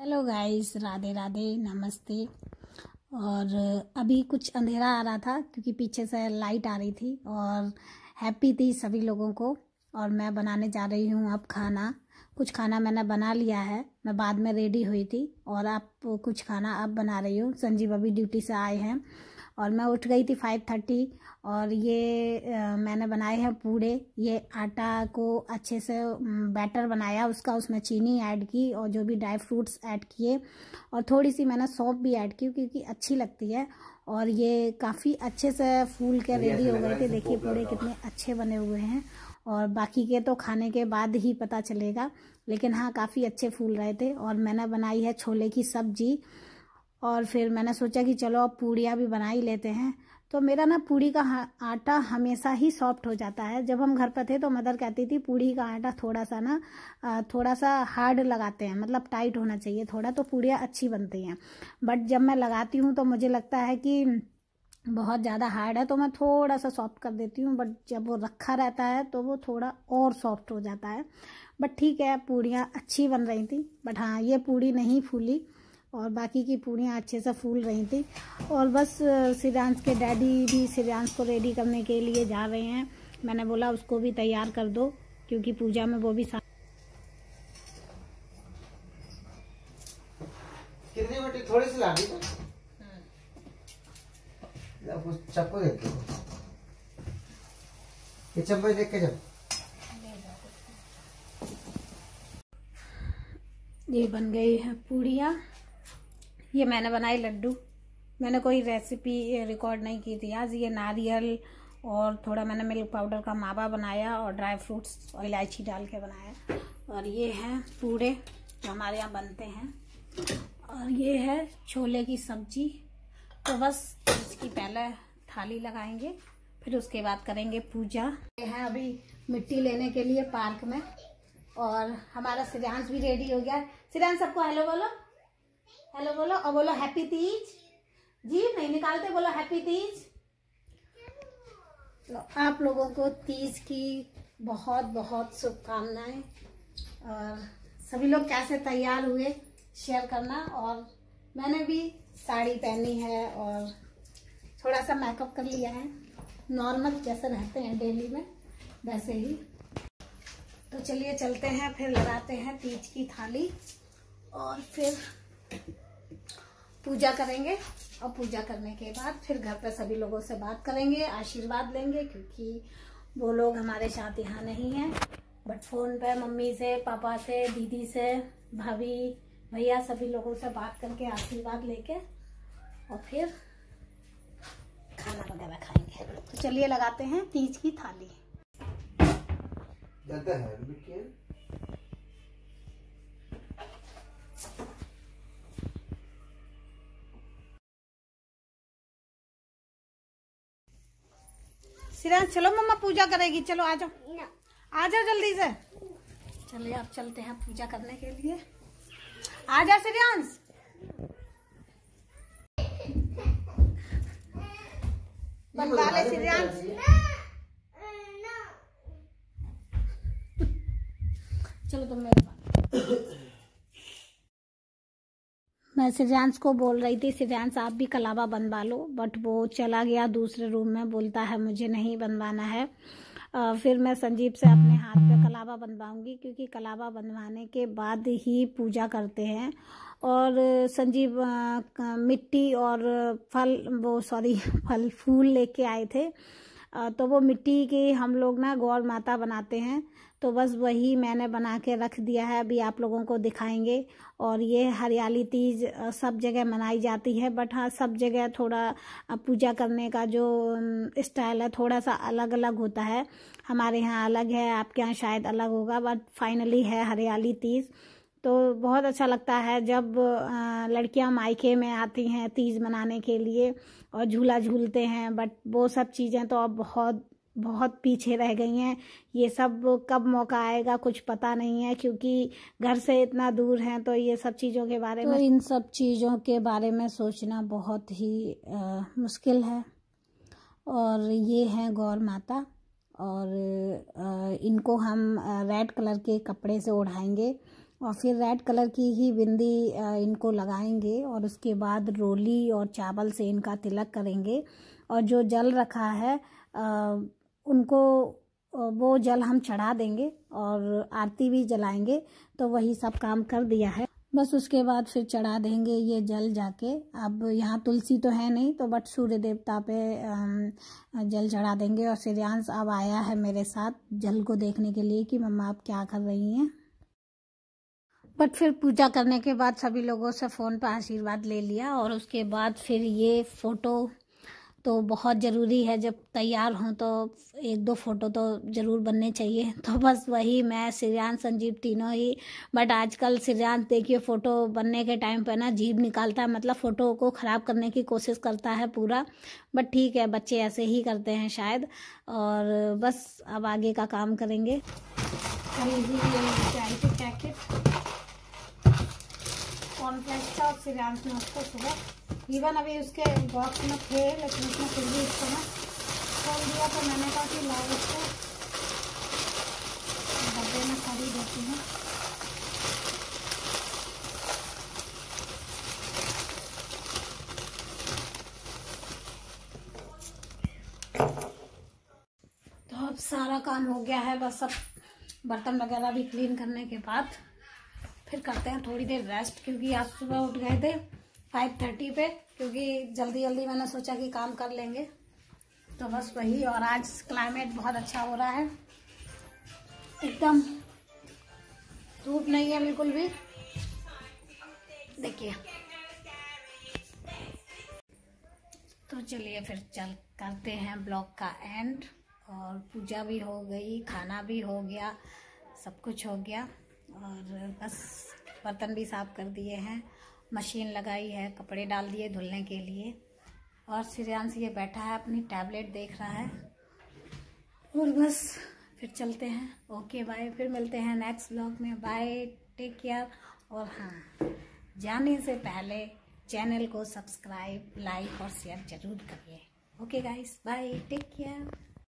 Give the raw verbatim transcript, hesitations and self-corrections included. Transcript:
Hello guys, Radhe Radhe, नमस्ते। और अभी कुछ अंधेरा आ रहा था क्योंकि पीछे से लाइट आ रही थी और हैप्पी थी सभी लोगों को। और मैं बनाने जा रही हूँ अब खाना। कुछ खाना मैंने बना लिया है, मैं बाद में रेडी हुई थी और आप कुछ खाना अब बना रही हूँ। संजीव अभी ड्यूटी से आए हैं और मैं उठ गई थी फाइव थर्टी। और ये आ, मैंने बनाए हैं पूड़े। ये आटा को अच्छे से बैटर बनाया, उसका उसमें चीनी ऐड की और जो भी ड्राई फ्रूट्स ऐड किए और थोड़ी सी मैंने सौंफ भी ऐड की क्योंकि अच्छी लगती है। और ये काफ़ी अच्छे से फूल के रेडी हो गए थे। देखिए पूड़े कितने अच्छे बने हुए हैं और बाकी के तो खाने के बाद ही पता चलेगा, लेकिन हाँ काफ़ी अच्छे फूल रहे थे। और मैंने बनाई है छोले की सब्जी और फिर मैंने सोचा कि चलो अब पूड़ियाँ भी बना ही लेते हैं। तो मेरा ना पूड़ी का आटा हमेशा ही सॉफ्ट हो जाता है। जब हम घर पर थे तो मदर कहती थी पूड़ी का आटा थोड़ा सा ना थोड़ा सा हार्ड लगाते हैं, मतलब टाइट होना चाहिए थोड़ा, तो पूड़ियाँ अच्छी बनती हैं। बट जब मैं लगाती हूँ तो मुझे लगता है कि बहुत ज़्यादा हार्ड है तो मैं थोड़ा सा सॉफ्ट कर देती हूँ। बट जब वो रखा रहता है तो वो थोड़ा और सॉफ्ट हो जाता है। बट ठीक है, पूड़ियाँ अच्छी बन रही थी। बट हाँ, ये पूड़ी नहीं फूली और बाकी की पूड़ियाँ अच्छे से फूल रही थी। और बस श्रेयांश के डैडी भी श्रेयांश को रेडी करने के लिए जा रहे हैं। मैंने बोला उसको भी तैयार कर दो क्योंकि पूजा में वो भी साथ। कितनी रोटी थोड़ी सी ला दी तो चप्पू देख के ये चप्पू देख के जब ये बन गई है पूड़ियाँ। ये मैंने बनाई लड्डू। मैंने कोई रेसिपी रिकॉर्ड नहीं की थी आज। ये नारियल और थोड़ा मैंने मिल्क पाउडर का मावा बनाया और ड्राई फ्रूट्स और इलायची डाल के बनाया। और ये हैं पूड़े जो हमारे यहाँ बनते हैं। और ये है छोले की सब्जी। तो बस इसकी पहले थाली लगाएंगे, फिर उसके बाद करेंगे पूजा। ये है अभी मिट्टी लेने के लिए पार्क में और हमारा श्रेयांश भी रेडी हो गया। श्रेयांश सबको हेलो बोलो, हेलो बोलो और बोलो हैप्पी तीज। जी नहीं निकालते, बोलो हैप्पी तीज। तो आप लोगों को तीज की बहुत बहुत शुभकामनाएं। और सभी लोग कैसे तैयार हुए शेयर करना। और मैंने भी साड़ी पहनी है और थोड़ा सा मेकअप कर लिया है, नॉर्मल जैसे रहते हैं डेली में वैसे ही। तो चलिए चलते हैं, फिर लगाते हैं तीज की थाली और फिर पूजा करेंगे। और पूजा करने के बाद फिर घर पे सभी लोगों से बात करेंगे, आशीर्वाद लेंगे, क्योंकि वो लोग हमारे साथ यहाँ नहीं हैं। बट फ़ोन पे मम्मी से, पापा से, दीदी से, भाभी, भैया सभी लोगों से बात करके आशीर्वाद लेके और फिर खाना वगैरह खाएंगे। तो चलिए लगाते हैं तीज की थाली। जाता है श्रेयांश चलो मम्मा पूजा करेगी, चलो आ जाओ, आ जाओ जल्दी से। चलिए अब चलते हैं पूजा करने के लिए। आ जा श्रेयांश। बनवा ले श्रेयांश। चलो तुम मेरे पास। मैं श्रेयांश को बोल रही थी श्रेयांश आप भी कलावा बनवा लो, बट वो चला गया दूसरे रूम में, बोलता है मुझे नहीं बनवाना है। आ, फिर मैं संजीव से अपने हाथ पे कलावा बनवाऊंगी क्योंकि कलावा बनवाने के बाद ही पूजा करते हैं। और संजीव आ, मिट्टी और फल वो सॉरी फल फूल लेके आए थे। आ, तो वो मिट्टी की हम लोग ना गौर माता बनाते हैं, तो बस वही मैंने बना के रख दिया है, अभी आप लोगों को दिखाएंगे। और ये हरियाली तीज सब जगह मनाई जाती है, बट हाँ सब जगह थोड़ा पूजा करने का जो स्टाइल है थोड़ा सा अलग अलग होता है। हमारे यहाँ अलग है, आपके यहाँ शायद अलग होगा, बट फाइनली है हरियाली तीज। तो बहुत अच्छा लगता है जब लड़कियां मायके में आती हैं तीज मनाने के लिए और झूला झूलते हैं। बट वो सब चीज़ें तो अब बहुत बहुत पीछे रह गई हैं। ये सब कब मौका आएगा कुछ पता नहीं है, क्योंकि घर से इतना दूर हैं। तो ये सब चीज़ों के बारे में तो इन सब चीज़ों के बारे में सोचना बहुत ही आ, मुश्किल है। और ये हैं गौर माता और आ, इनको हम रेड कलर के कपड़े से ओढ़ाएंगे और फिर रेड कलर की ही बिंदी इनको लगाएंगे और उसके बाद रोली और चावल से इनका तिलक करेंगे। और जो जल रखा है उनको वो जल हम चढ़ा देंगे और आरती भी जलाएंगे। तो वही सब काम कर दिया है, बस उसके बाद फिर चढ़ा देंगे ये जल जाके। अब यहाँ तुलसी तो है नहीं, तो बट सूर्य देवता पे जल चढ़ा देंगे। और श्रेयांश अब आया है मेरे साथ जल को देखने के लिए कि मम्मा आप क्या कर रही हैं। बट फिर पूजा करने के बाद सभी लोगों से फ़ोन पर आशीर्वाद ले लिया। और उसके बाद फिर ये फ़ोटो तो बहुत ज़रूरी है, जब तैयार हों तो एक दो फ़ोटो तो ज़रूर बनने चाहिए। तो बस वही मैं, श्रेयांश, संजीव तीनों ही। बट आजकल श्रेयांश देखिए फ़ोटो बनने के टाइम पे ना जीभ निकालता है, मतलब फ़ोटो को ख़राब करने की कोशिश करता है पूरा। बट ठीक है, बच्चे ऐसे ही करते हैं शायद। और बस अब आगे का काम करेंगे। चाय के पैकेट कॉर्नफ्लेक्स का श्रेयांश ने उसको सुबह इवन अभी उसके बॉक्स में थे, लेकिन उसने फिर भी इसको ना खोल दिया। तो मैंने कहा कि लाओ इसको डब्बे में खरीद देती हूँ। तो अब सारा काम हो गया है, बस अब बर्तन वगैरह भी क्लीन करने के बाद फिर करते हैं थोड़ी देर रेस्ट, क्योंकि आज सुबह उठ गए थे फाइव थर्टी पे, क्योंकि जल्दी जल्दी मैंने सोचा कि काम कर लेंगे। तो बस वही। और आज क्लाइमेट बहुत अच्छा हो रहा है, एकदम धूप नहीं है बिल्कुल भी, देखिए। तो चलिए फिर चल करते हैं ब्लॉग का एंड। और पूजा भी हो गई, खाना भी हो गया, सब कुछ हो गया। और बस बर्तन भी साफ कर दिए हैं, मशीन लगाई है, कपड़े डाल दिए धुलने के लिए। और श्रेयांश ये बैठा है अपनी टैबलेट देख रहा है। और बस फिर चलते हैं। ओके बाय, फिर मिलते हैं नेक्स्ट व्लॉग में। Bye, take care. और हाँ, जाने से पहले चैनल को सब्सक्राइब, लाइक और शेयर जरूर करिए। Okay guys, bye, take care.